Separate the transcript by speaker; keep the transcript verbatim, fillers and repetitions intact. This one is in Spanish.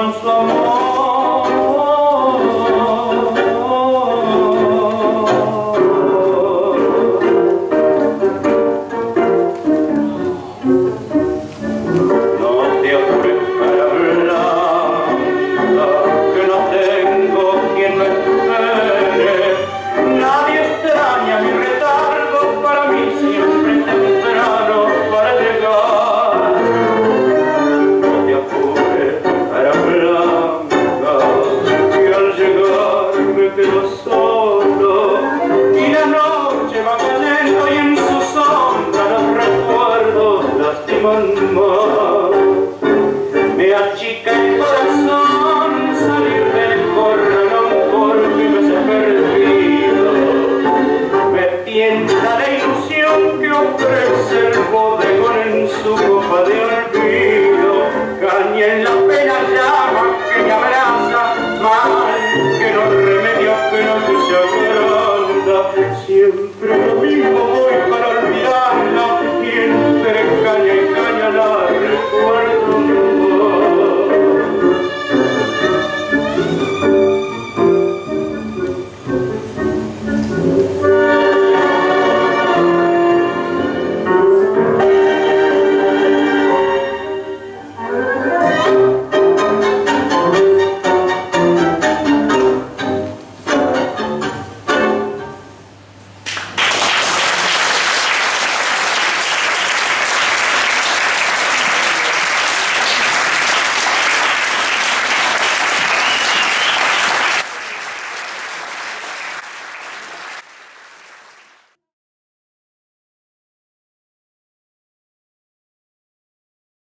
Speaker 1: con su amor. No te apures para hablar, que no tengo quien me espere. Nadie extraña mi retardo, para mí siempre temprano para llegar. No te apures para Blanca, que al llegar me quedo solo y la noche va cayendo y en su sombra los recuerdos lastiman más.